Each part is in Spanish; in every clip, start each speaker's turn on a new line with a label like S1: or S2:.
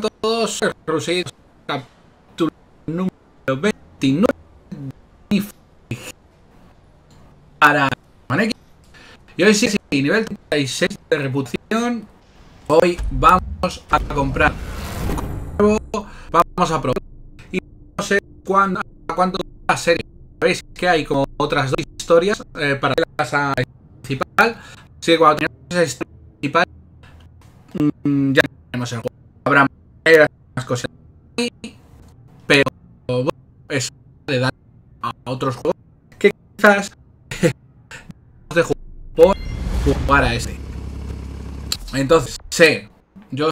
S1: todos, Rusey, capítulo número 29 para Maneki. Y hoy sí, nivel 36 de reputación. Hoy vamos a comprar un nuevo, vamos a probar. Y no sé cuánto dura la serie. Veis que hay como otras dos historias paralelas a la principal. Así que cuando tengamos esa historia principal, ya tenemos el juego. Habrá más cosas ahí, pero bueno, eso le da a otros juegos que quizás de jugar por jugar a este. Entonces, sé, yo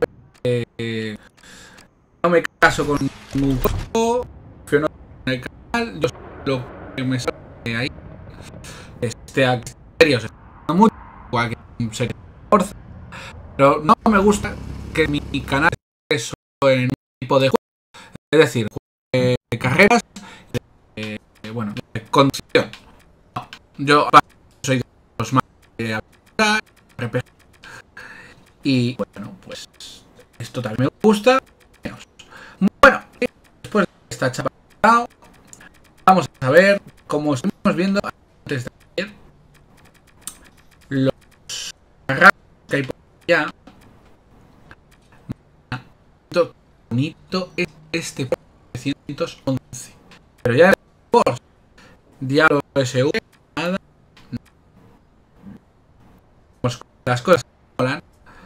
S1: no me caso con un juego, prefiero no en el canal, yo lo que me sale ahí, serios, no mucho, igual que serie Forza, pero no me gusta que mi canal esté solo en un tipo de juego, es decir, de carreras, bueno, de conducción. No, yo soy de los más de RPG y bueno, pues esto también me gusta. Bueno, después de esta chapa, vamos a ver, como estuvimos viendo antes de ayer, los carros que hay por allá. Bonito es este 911, pero ya por Diablo SV, nada. Las cosas que molan,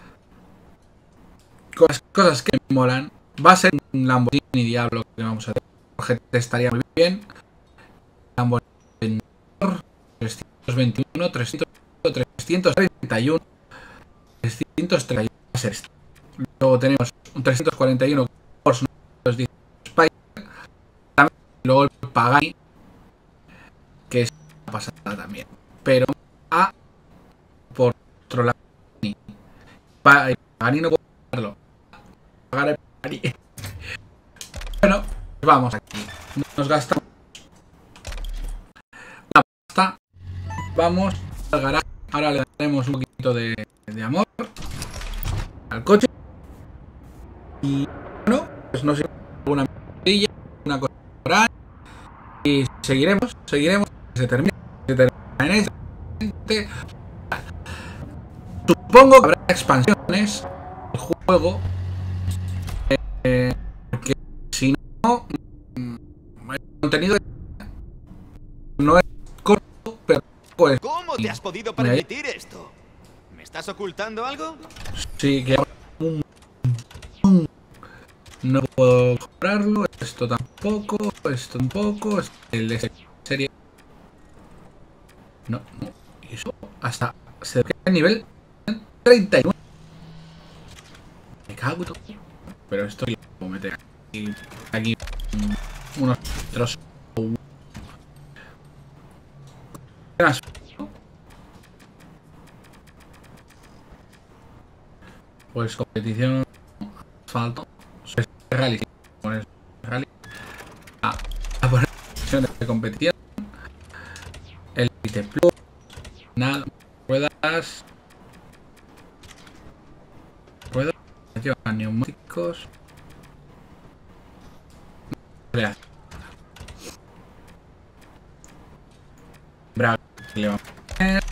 S1: con las cosas que molan, va a ser un Lamborghini Diablo que vamos a ver, que estaría muy bien. Lamborghini 321, 300, 331, 331 va a ser este. Luego tenemos un 341 Porsche 910 Spider, también, luego el Pagani, que es una pasada también, pero a por otro lado Pagani no puedo pagarlo, pagar el Pagani. Bueno, vamos aquí, nos gastamos una pasta, vamos al garaje, ahora le daremos un poquito de amor al coche y bueno, pues no sé, alguna medilla, una cosa por ahí y seguiremos, se termina en este. Supongo que habrá expansiones del juego, porque si no, el contenido no es corto, pero pues
S2: ¿Cómo te has podido permitir esto? ¿Me estás ocultando algo?
S1: sí que no puedo comprarlo, esto tampoco, el de serie no, y eso hasta se queda el nivel 39. Me cago en todo. Pero esto lo puedo meter aquí unos metros. Pues competición asfalto. Es rally. Pones rally. A poner opciones de competición. Elite Plus. Nada. Ruedas. Llevan neumáticos. Braga. Le vamos a poner.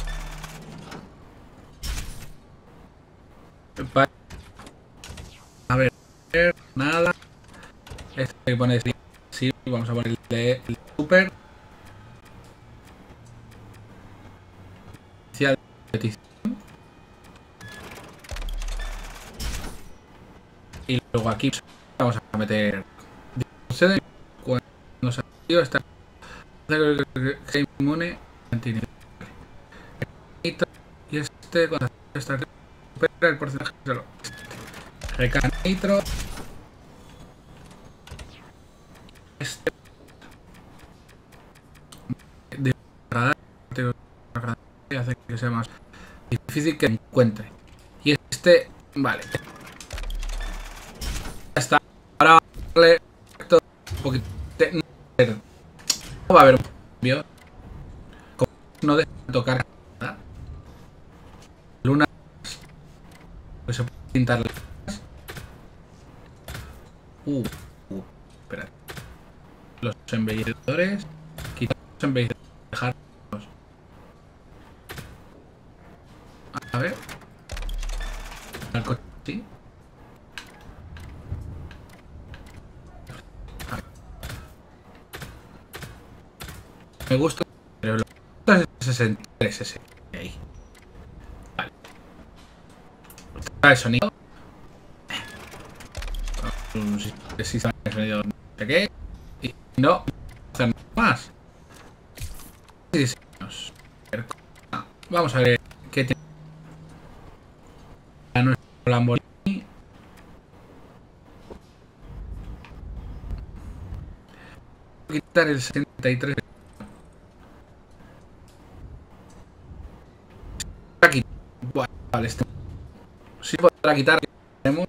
S1: A ver. Nada. Este que pone sí, vamos a ponerle el super. Inicial petición. Y luego aquí vamos a meter cuando se activa esta inmune y este cuando esta recupera el porcentaje solo recarga nitro. Este de radar y hace que sea más difícil que encuentre. Y este, vale, ya está. Ahora vale todo un poquito. No va a haber un cambio. Como no deja de tocar nada. Luna, pues se puede pintar. Espera. Los embellecedores. Quitar los embellecedores. Dejarlos. A ver. El coche, sí. A ver. Me gusta, pero lo que me gusta es el 63 ese. Ahí. Vale. Está el sonido. Si está el sonido, no sé qué. Y no hacer nada más. Diseños. Vamos a ver qué tiene a nuestro Lamborghini. Voy a quitar el 63. Aquí. Vale, este. Sí podrá quitar. Tenemos.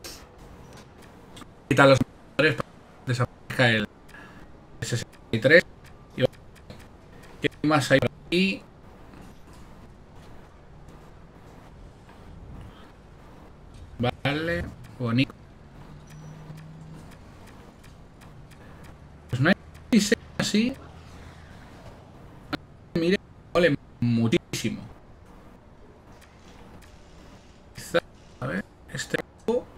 S1: Quitar los motores para que desaparezca el 63. Y ¿qué más hay por aquí? Vale, bonito. Pues no hay diseño así. Mire, vale muchísimo. Quizá, a ver, este rojo.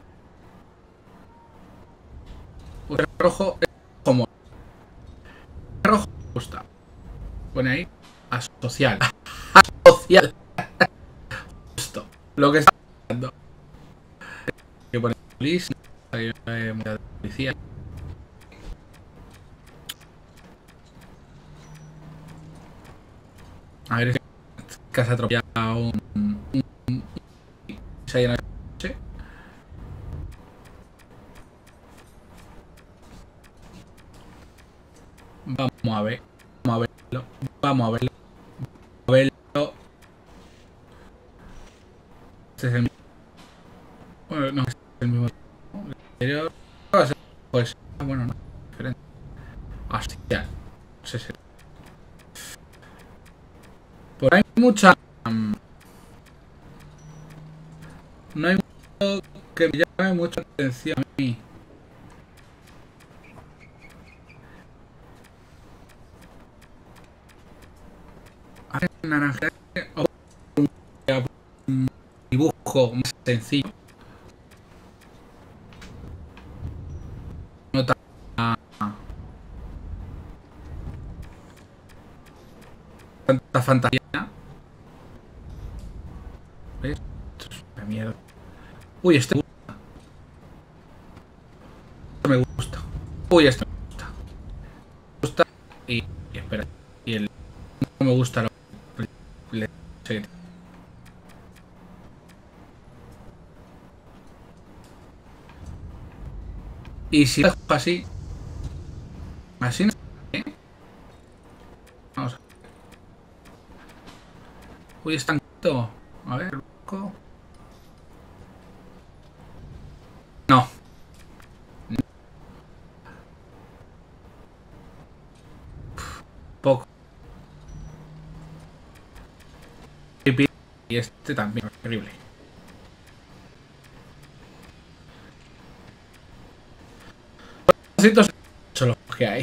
S1: Pues el rojo es como. El rojo me gusta. Pone ahí asocial. Asocial. Justo. Lo que está pasando. Que pone policía. Policía. A ver, es que se ha atropellado un se ha llenado el coche. Vamos a ver. Vamos a verlo. Vamos a verlo. Vamos a verlo. Este es el mismo. Bueno, no, este es el mismo. El anterior. Pues, bueno, no. Diferente. Hostia. No sé si. Pues hay mucha. No hay mucho que me llame mucha atención a mí. Hace naranja. Un dibujo más sencillo. No tan. Tanta fantasía. ¿Ves? Esto es una mierda. Uy, este me gusta. Este me gusta. Uy, este me gusta. Me gusta. Y espera. Y el. No me gusta lo. Sí. Y si lo dejo así. Así no. Vamos a ver. Uy, está quieto. A ver, loco. No. Poco. Y este también. Horrible. Son los que hay.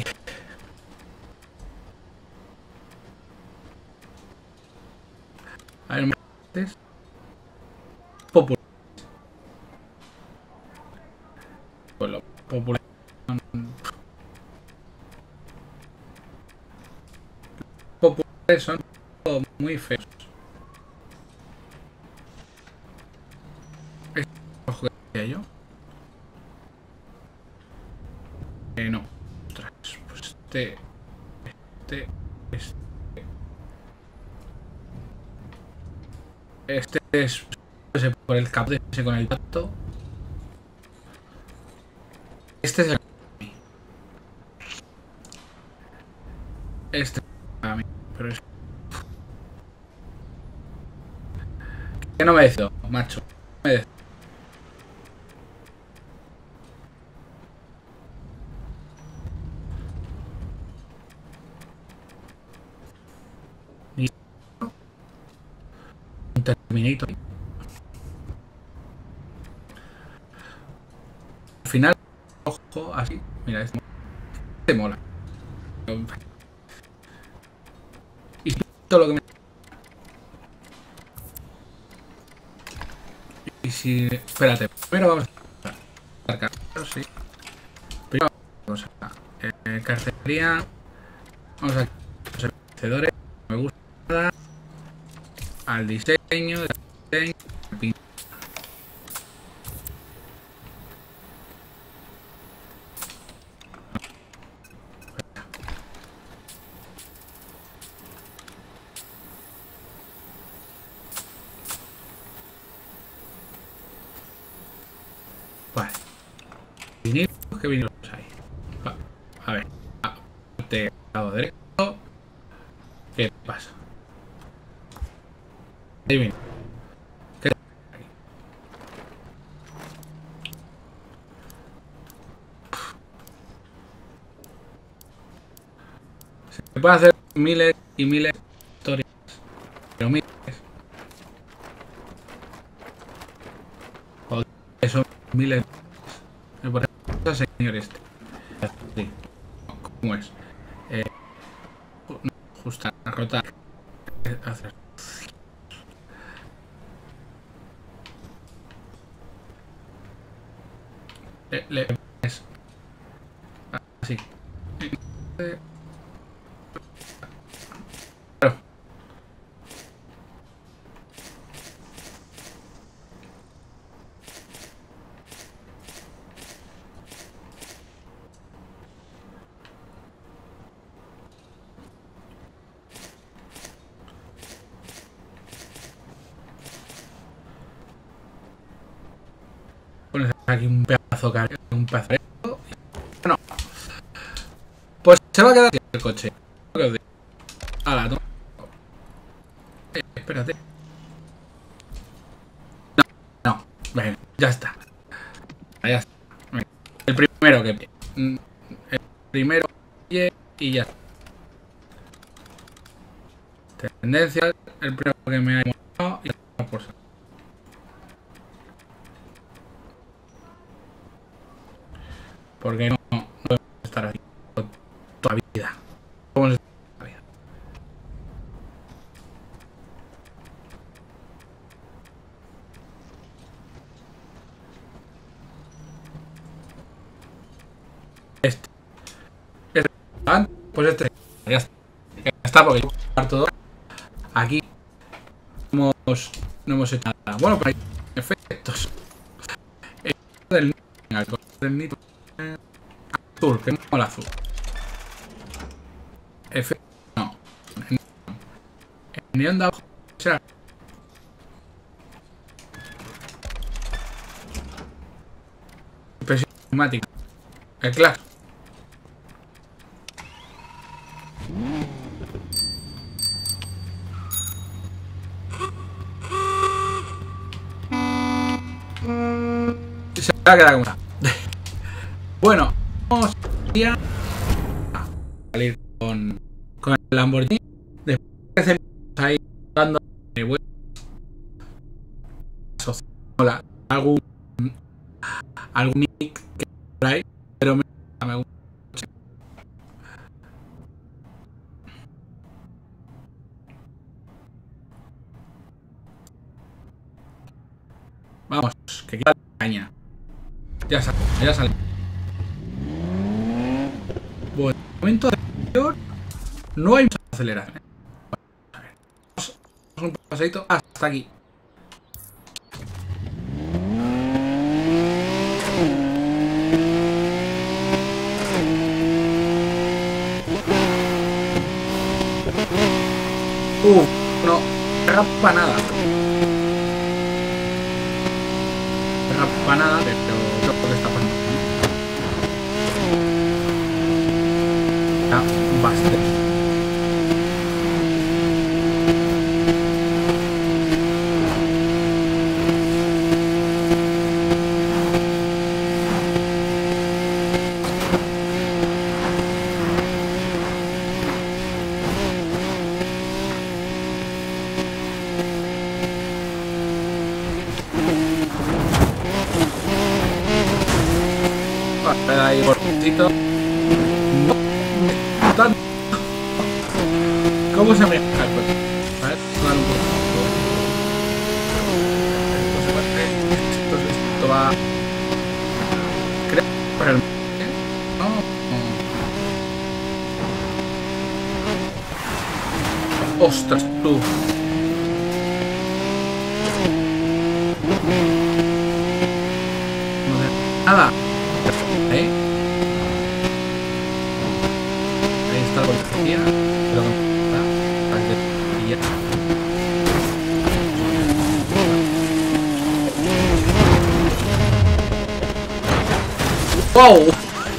S1: A ver, más popular. Pues lo popular. Populares son todos muy feos. ¿Este rojo que decía yo? No. Ostras, pues este. Este es por el capó ese con el tacto. Este es el. Este es para mí. Pero es. Que no me decido, macho. No me decido. Un Terminator. Al final, rojo. ojo, así. Mira, este mola. Y todo lo que me... Y si... Espérate, primero vamos a marcar, sí. Primero vamos a... cartelería. Vamos a... Los vencedores. Me gusta nada. Al diseño. Vale. Vinilos, ¿qué vinilos hay? A ver. Parte lado derecho. ¿Qué pasa? Ahí viene. ¿Qué? Se puede hacer miles y miles de historias. Pero miles. Joder, son miles. Por ejemplo, señor este. Sí. ¿Cómo es? Justa, rotar. Hacer. Le es así. Claro. Pones aquí un pedazo de un pedazo de... Bueno, pues se va a quedar aquí el coche. Hala, toma. Espérate. No, venga, ya está. Ya está. Venga. El primero que... El primero y ya está. Tendencias, el primero que me ha llamado y ya por saco. Porque no podemos estar así toda la vida. Podemos estar toda la vida. Este. Pues este. Ya está. Ya está, porque yo voy a jugar todo. Aquí no hemos hecho nada. Bueno, pero hay efectos. El del nitro. Azul, que no el azul. Efecto. No. El neón de abajo. O sea. Impresión climática. El claro. Se va a quedar como está. Bueno, vamos a salir con el Lamborghini. Después de ahí dando vueltas. Hola, algún nick que por ahí, pero me gusta. Vamos, que queda la caña. Ya sale, ya sale. Bueno, en el momento anterior no hay mucha aceleración. A ver, vamos un paseito hasta aquí. No, rapa nada. Rapa nada, pero lo que está pasando. Ya, bastante. Ahí gordito. No. ¿Cómo se me deja el coche? A ver, dar un poco. Esto va. Creo que para el. No. Ostras, tú. No sé nada. ¿Eh? Ahí está la policía. Pero no está. Y ya. ¡Wow!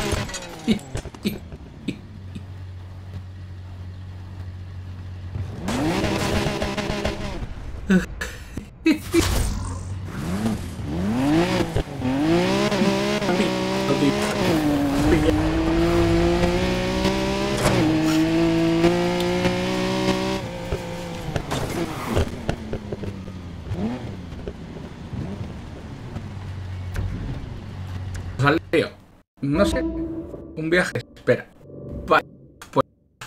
S1: Saleo. No sé. Un viaje. Espera. Vale. Pues.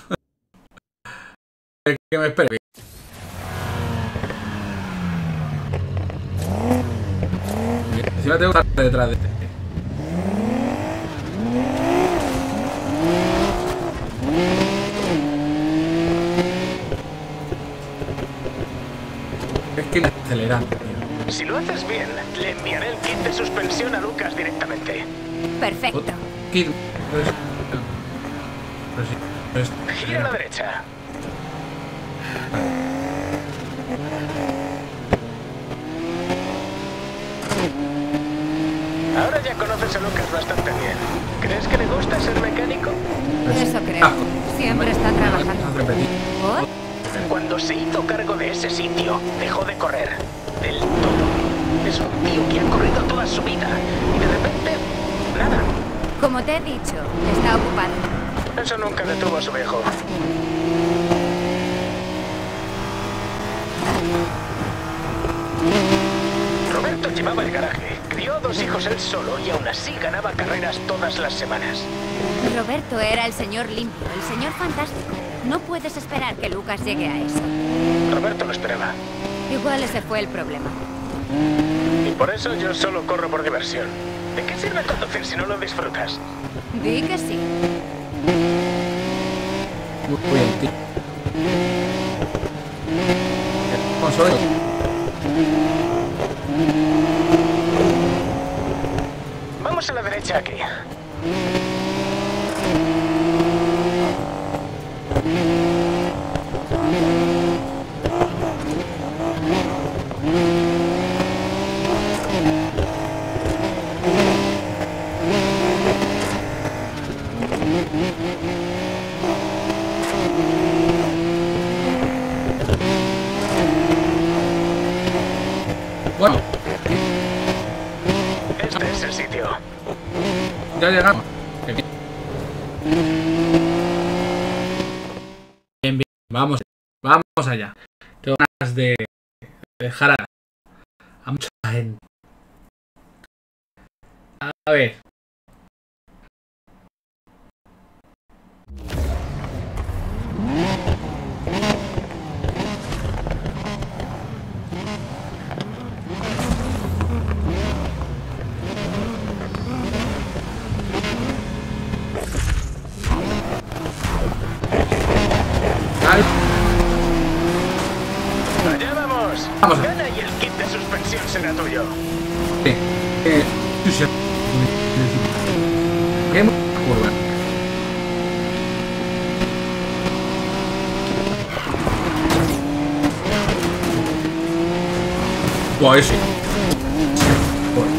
S1: Que me espere. Encima tengo que estar detrás de este. Es que me aceleran, tío.
S3: Si lo haces bien, le enviaré el kit de suspensión a Lucas directamente.
S4: Perfecto.
S1: Kid. Pero sí.
S3: Gira a la derecha. Ahora ya conoces a Lucas bastante bien. ¿Crees que le gusta ser mecánico?
S4: Eso creo. Siempre está trabajando. ¿Por?
S3: Cuando se hizo cargo de ese sitio, dejó de correr. Del todo. Es un tío que ha corrido toda su vida. Y de repente, nada.
S4: Como te he dicho, está ocupado.
S3: Eso nunca detuvo a su viejo. Roberto llevaba el garaje. Crió 2 hijos él solo y aún así ganaba carreras todas las semanas.
S4: Roberto era el señor limpio, el señor fantástico. No puedes esperar que Lucas llegue a eso.
S3: Roberto lo esperaba.
S4: Igual ese fue el problema.
S3: Y por eso yo solo corro por diversión. ¿De qué sirve conducir si no lo disfrutas?
S4: Di que sí.
S1: Muy bien, tío. Consuelo.
S3: Vamos a la derecha aquí.
S1: Bueno,
S3: Este es el sitio.
S1: ya llegamos. Qué bien. Bien, bien. Vamos allá. Tengo ganas de dejar a mucha gente. A ver. Ay,
S3: Allá vamos.
S1: Vamos.
S3: Gana y el kit de suspensión será tuyo.
S1: sí. Tú se- Qué curva. Buah, ese. Buah.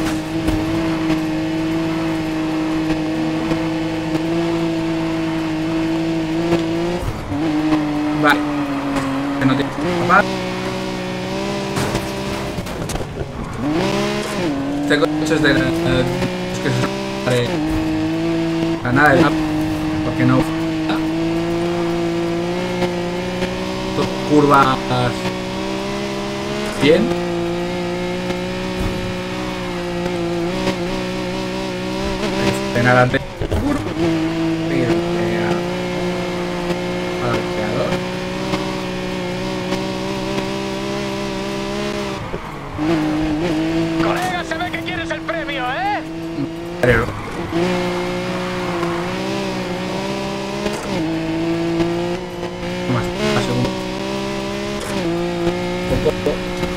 S1: Vale. Que no tiene papá. Este coche es de es que se a nada de porque no dos curvas bien. Venga, date. Al creador.
S3: Colega, se ve que quieres el premio, ¿eh?
S1: Creo. Más segundo. Poco.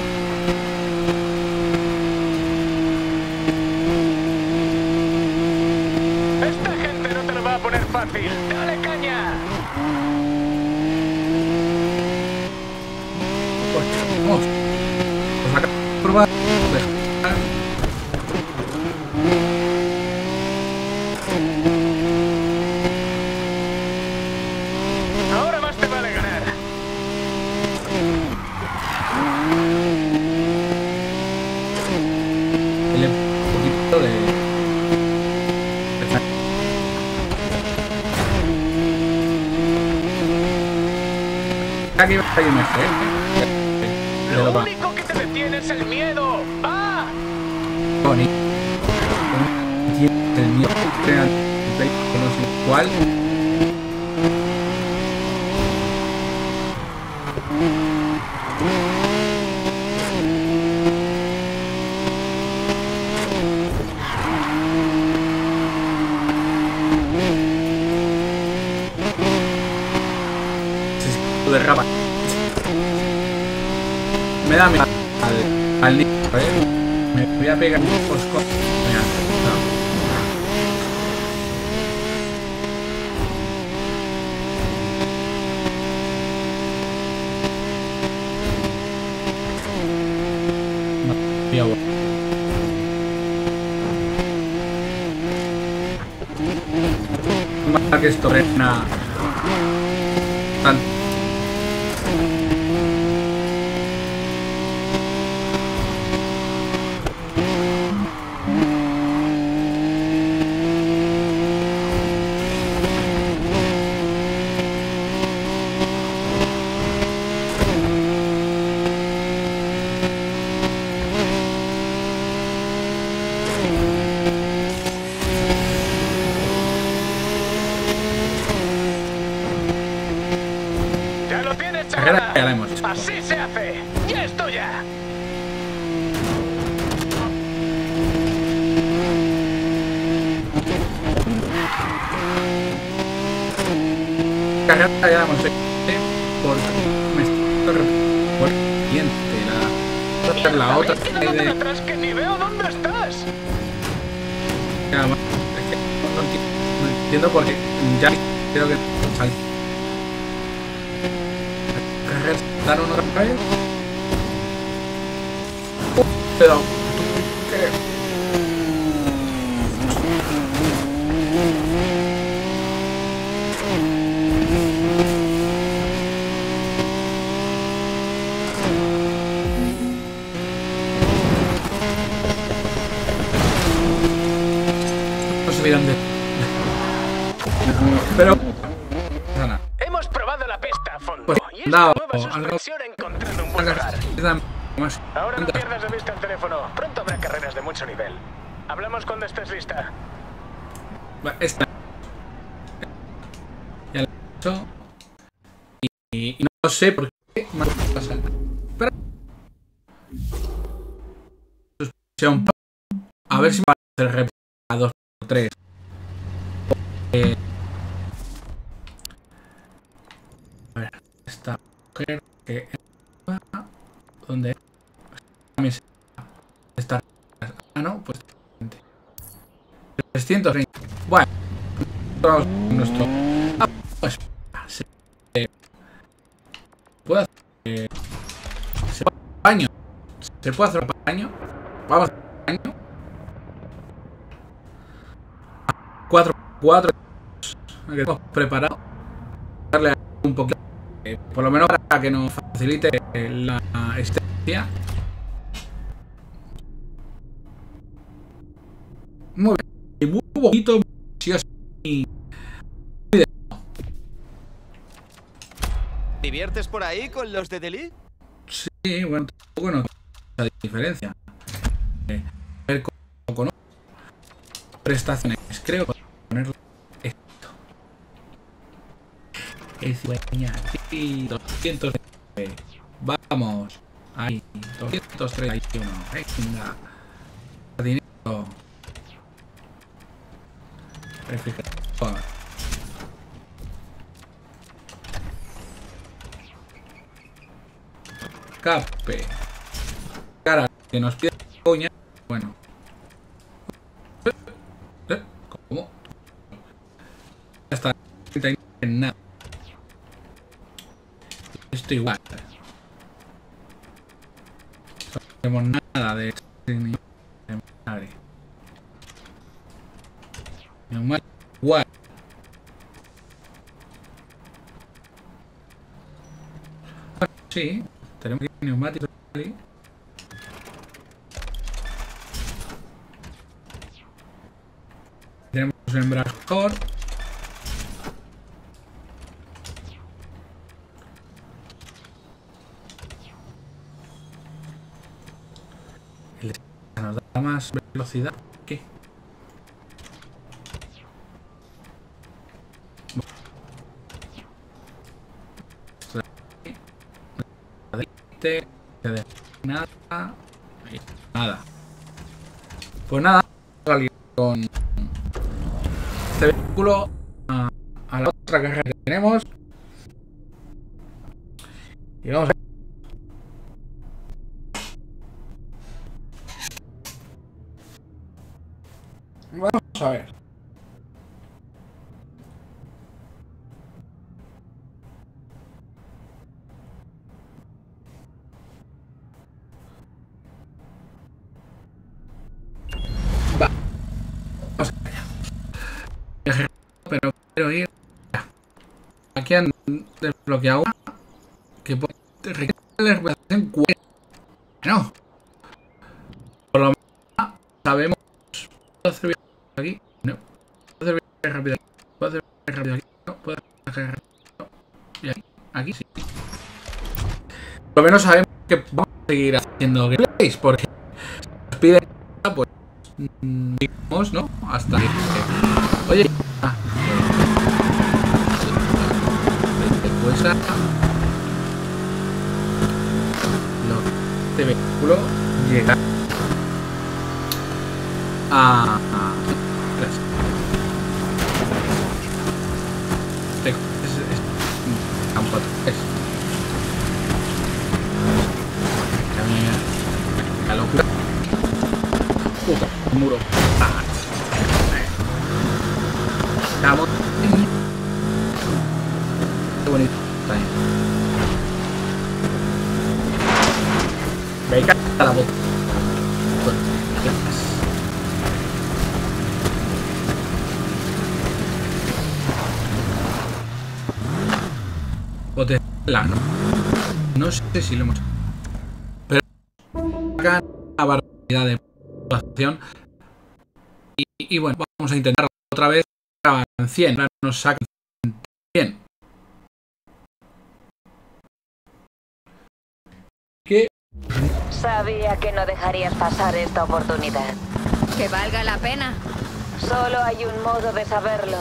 S3: Esta gente no te lo va a poner fácil. ¡Dale caña!
S1: Vamos. Pues acá probar.
S3: Ahora más te vale ganar.
S1: Un poquito de... Aquí va a ir mejor.
S3: Lo único que te detiene es el miedo. ¡Va!
S1: Tony. El miedo que crea no sé cuál. De rapa. Me da miedo al niño, ¿eh? Me voy a pegar un posco. Mira, ¿no? Mal que esto frena tanto. Ya la hemos hecho.
S3: Así se hace. ¡Ya estoy ya!
S1: Carrera ya la hemos hecho. Porque me estoy repitiente la otra.
S3: Queda tan atrás que ni veo dónde estás.
S1: Es que no entiendo porque ya creo que sale. Dar uno otra vez. Pero ¿qué? No se miran de. Pero
S3: Hemos probado la pista a fondo.
S1: pues
S3: Y esta
S1: dado
S3: nueva suspensión ha encontrado un buen lugar. Ahora no pierdas de vista el teléfono. Pronto habrá carreras de mucho nivel. Hablamos cuando estés lista.
S1: Esta ya la he hecho y no sé por qué me pasa. Pero suspensión, a ver si me va a hacer rep a 2 o 3. A ver, esta mujer que ¿dónde también está? Ah, no, pues 330. Bueno, nuestro pues puede hacer paño. ¿Se puede hacer un paño? Vamos a hacer un paño. 4 que hemos preparado. Darle un poquito, por lo menos para que nos facilite la estancia. Muy bien. Y muy bonito, y
S2: ¿Te diviertes por ahí con los de Delhi?
S1: sí, bueno, tampoco no hay diferencia. A ver cómo conozco prestaciones creo que voy a ponerle esto. El cigüeñacito, 200. Vamos. Ahí, 231. Venga. Dinero. Refrigerador. Escape. Cara, que nos pide coña. Bueno. ¿Cómo? Ya está. En nada. Esto igual. No tenemos nada de madre. Neumático igual. Sí, tenemos aquí neumáticos. Tenemos el embragador. Nos da más velocidad. ¿Qué? Nada. Nada. Pues nada, vamos a salir con este vehículo a la otra caja que tenemos. Y vamos a ver. Va. Vamos allá. Pero quiero ir. Aquí han desbloqueado una que puede requerir la recuperación 40. No. Por lo menos sabemos. ¿Puedo hacer aquí? No. ¿Puedo hacer rápido aquí? ¿Puedo hacer rápido aquí? No. ¿Puedo hacer rápido aquí? No. Y aquí. Aquí sí. Por lo menos sabemos que vamos a seguir haciendo gameplays porque nos piden pues digamos, ¿no? Hasta que... Oye, pues este vehículo llega a campo 3. La locura. Puta, el muro. Estamos. Qué bonito. Me encanta la boca. Potencial, no sé si lo hemos hecho. Pero acá una barbaridad de puntuación. Y bueno, vamos a intentar otra vez en 100. Ahora nos sacan 100. ¿Qué?
S5: Sabía que no dejarías pasar esta oportunidad.
S4: Que valga la pena.
S5: Solo hay un modo de saberlo.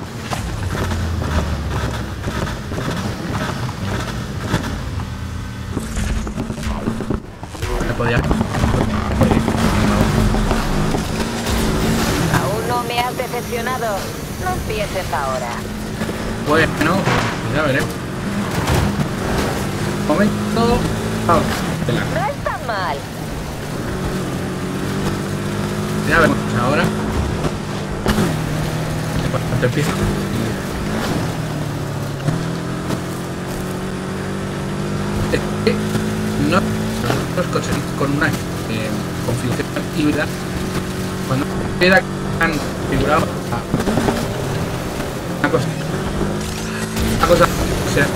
S1: Podía...
S5: Aún no me has decepcionado. No empieces ahora.
S1: Bueno, ya veremos. Momento. Oh,
S5: No está mal.
S1: ya veremos ahora. En cuanto empiece. No, los coches con una configuración híbrida, cuando era han configurado una cosa, o sea,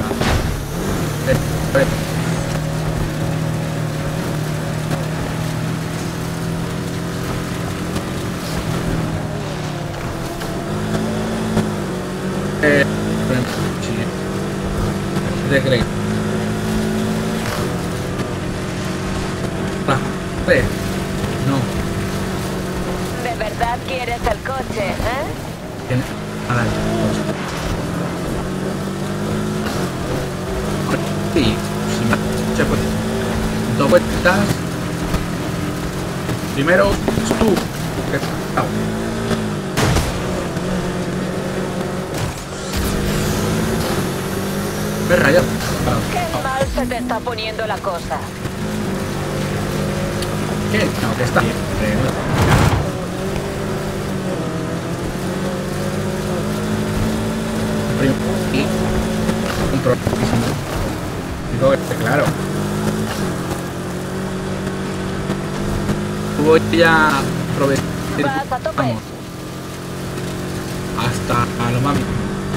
S1: de creer. No.
S5: De ¿De verdad quieres el coche, eh?
S1: Tiene... Nada, sí, si me... Se puede... 2 vueltas... Primero, tú. Me he rayado.
S5: Qué mal se te está poniendo la cosa.
S1: ¿Qué? No, que está bien. Y control. Digo que claro. Voy a aprovechar.
S5: Vas a tope.
S1: Vamos. Hasta lo mami.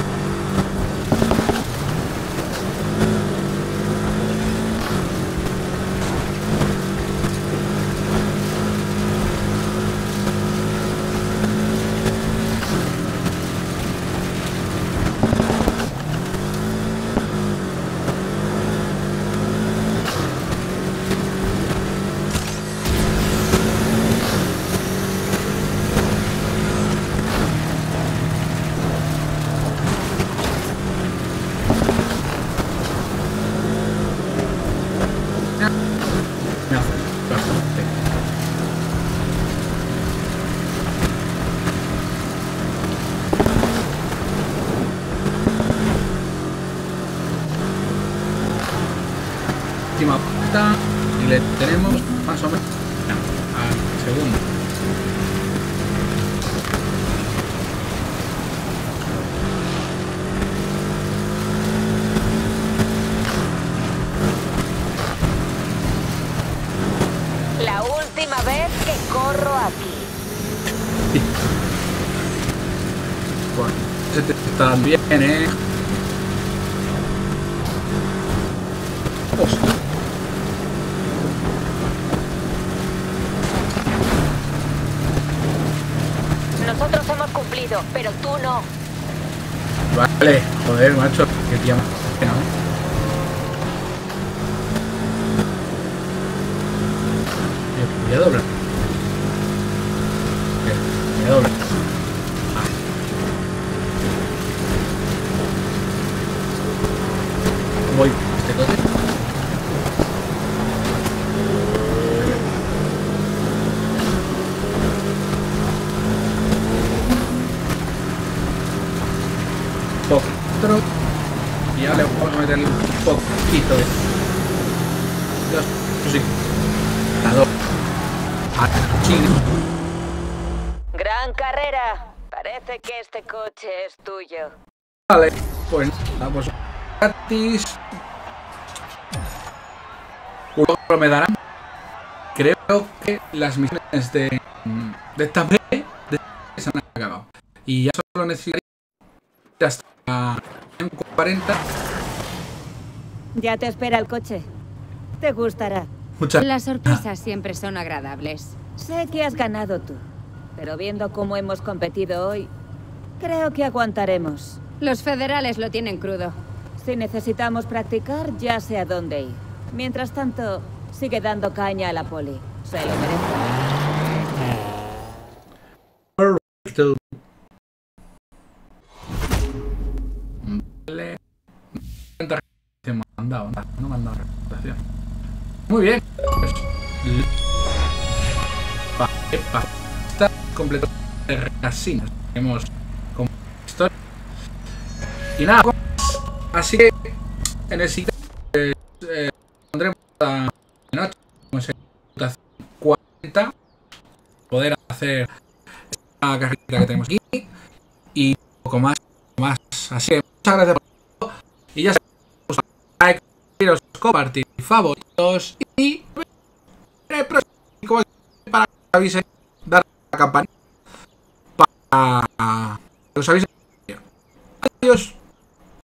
S1: Última vuelta y le tenemos más o menos al segundo.
S5: La última vez que corro aquí.
S1: Bueno, ese te está bien, Hostia.
S5: Nosotros hemos cumplido, pero tú no.
S1: Vale, joder, macho, qué tía más pena, Voy a doblar. Voy a doblar. Voy este coche. Poquito. Y ahora le vamos a meterle un poquito de... Sí. La dos.
S5: Gran carrera. Parece que este coche es tuyo.
S1: Vale, pues nada, pues gratis. Un logro me darán. Creo que las misiones de esta vez se han acabado. Y ya solo necesitaría hasta 40.
S6: Ya te espera el coche. Te gustará.
S1: Muchas
S4: Las sorpresas siempre son agradables.
S6: Sé que has ganado tú, pero viendo cómo hemos competido hoy, creo que aguantaremos.
S4: Los federales lo tienen crudo.
S6: Si necesitamos practicar, ya sé a dónde ir. Mientras tanto, sigue dando caña a la poli. Se lo merece.
S1: Vale. ¿Cuánta reputación me han dado? No me han dado reputación. Muy bien. Pues, está completo de casinos. Tenemos como historia. Y nada, así que en el siguiente pondremos la noche como se 40 poder hacer esta carrera que tenemos aquí y un poco más. Así que muchas gracias por todo y ya sabéis, like, compartir, favoritos y para que os avisen, dar a la campanita para que os avisen. Adiós.